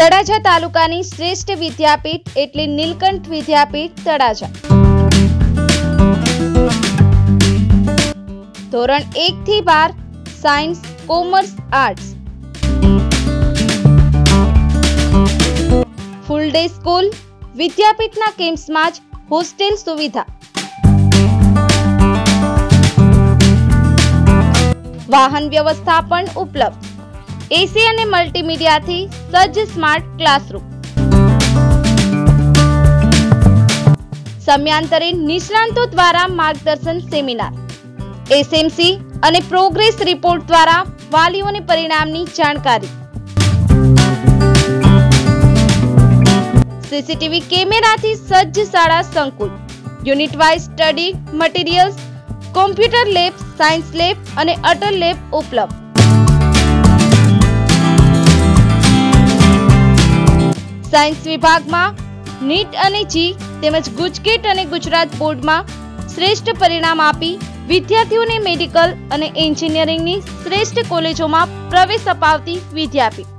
તળાજા તાલુકાની શ્રેષ્ઠ વિદ્યાપીઠ એટલે નીલકંઠ વિદ્યાપીઠ તળાજા। ધોરણ 1 થી 12 science, commerce, arts. Full day school. વિદ્યાપીઠના કેમ્પસમાં જ હોસ્ટેલ સુવિધા। વાહન વ્યવસ્થા પણ ઉપલબ્ધ। એસી અને મલ્ટીમીડિયાથી સજ્જ સ્માર્ટ ક્લાસરૂમ। સમયાંતરે નિષ્ણાંતો દ્વારા માર્ગદર્શન સેમિનાર। એસએમસી અને પ્રોગ્રેસ રિપોર્ટ દ્વારા વાલીઓને પરિણામની જાણકારી। સીસીટીવી કેમેરાથી સજ્જ શાળા સંકુલ। Unit wise study materials, computer lab, science lab અને અટલ લેબ ઉપલબ્ધ। સાયન્સ વિભાગમાં નીટ અને જી તેમજ ગુજકેટ અને ગુજરાત બોર્ડમાં શ્રેષ્ઠ પરિણામ આપી વિદ્યાર્થીઓને મેડિકલ અને એન્જિનિયરિંગની શ્રેષ્ઠ કોલેજોમાં પ્રવેશ અપાવતી વિદ્યાપીઠ।